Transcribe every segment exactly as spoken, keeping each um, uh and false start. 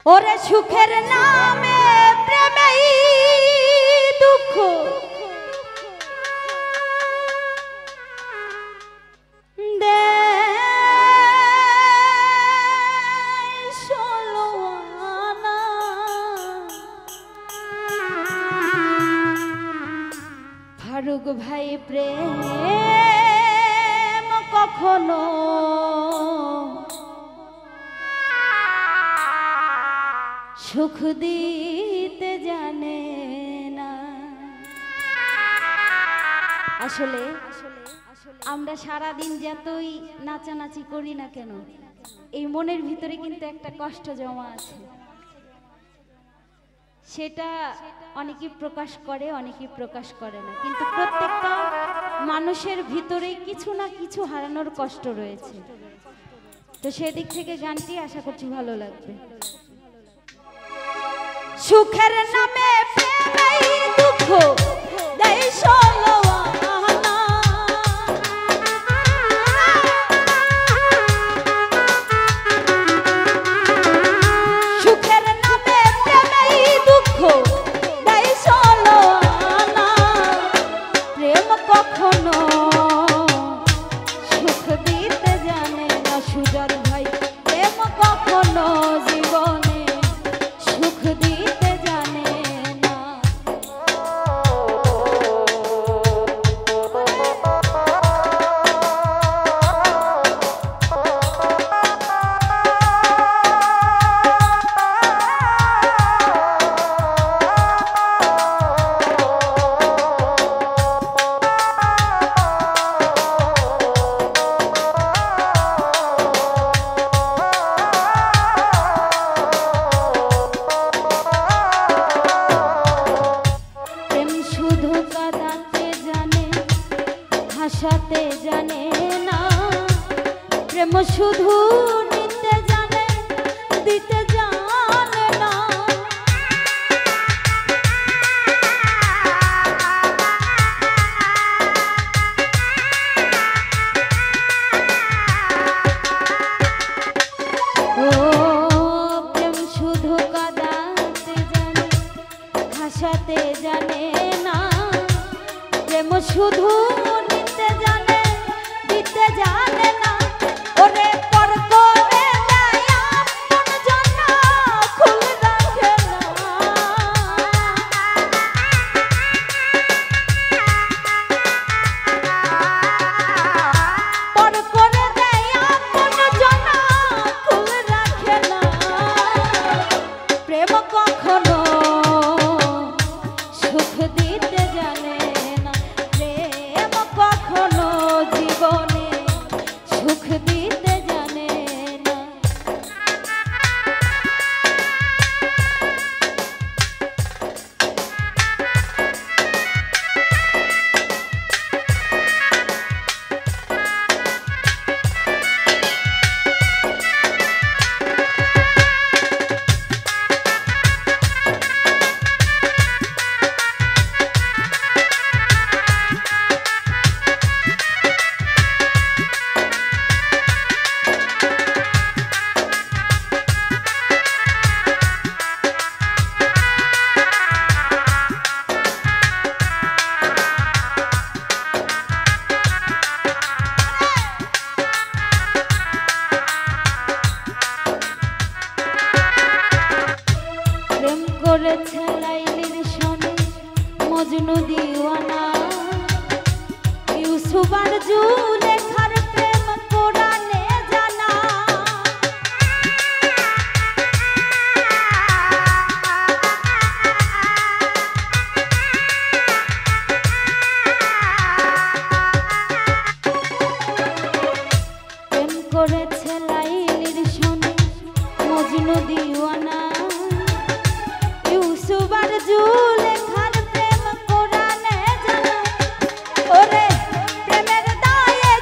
ওরে সুখের নামে প্রেমেই দুঃখ দে ষোলোয়ানা ফারুক ভাই প্রেম কখনো সুখ দিতে জানে না। আসলে আমরা সারা দিন যতই নাচানাচি করি না কেন এই মনের ভিতরে কিন্তু একটা কষ্ট জমা আছে, সেটা অনেকে প্রকাশ করে অনেকে প্রকাশ করে না, কিন্তু প্রত্যেকটা মানুষের ভিতরে কিছু না কিছু হারানোর কষ্ট রয়েছে। তো সেদিক থেকে গানটি আশা করছি ভালো লাগবে। সুখের নামে প্রেমেই দুঃখ দেয় ষোলোয়ানা, সুখের নামে প্রেমেই দুঃখ দেয় ষোলোয়ানা, প্রেম কখনো সুখ দিতে জানে না। সুজার ভাই প্রেম কখনো জীবনে সুখ দিতে জানে না। হাসাতে জানে না, প্রেম শুধু নিতে জানে দিতে জানে না। ও প্রেম শুধু কাঁদাতে জানে হাসাতে জানে না, প্রেম শুধু নিতে জানে দিতে জানে না। ওরে পর করে দেয় আপন জন খুল রাখে না, পর করে দেয় আপন জন খুল রাখে না। প্রেম কখনো সুখ দিতে জানে না, প্রেম কখনো জীবনে সুখ দিতে জানে না। প্রেম করেছে লাইলির সনে মজনু দিওয়ানা, ইউসুফ আর জুলেখার প্রেম কোরআনে জানা। প্রেম করেছে লাইলির সনে মজনু দিওয়ানা, ইউসুফ আর জুলেখার প্রেম কোরআনে জানা। ওরে প্রেমের দায়ে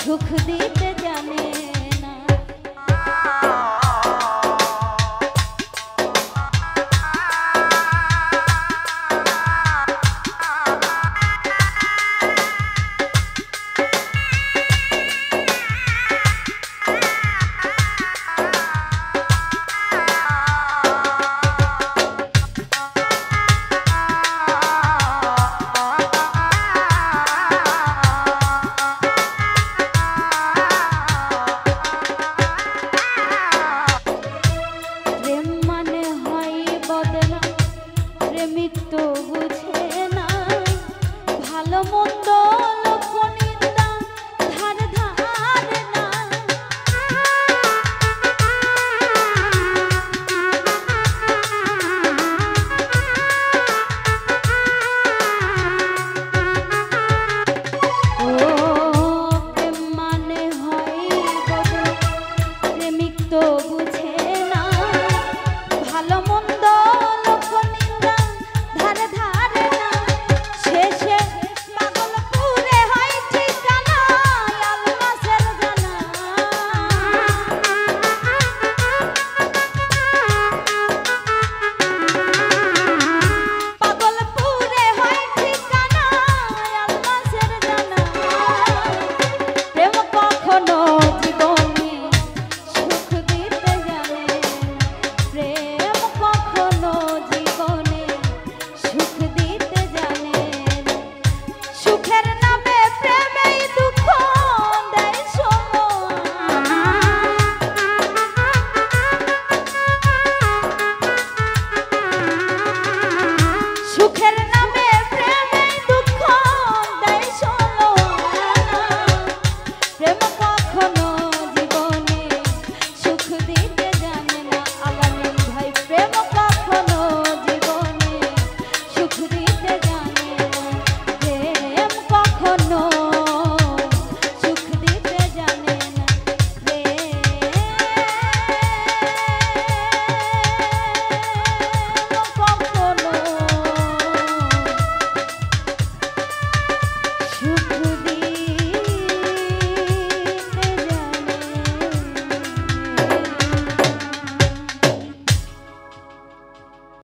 সুখ দিতে জানে।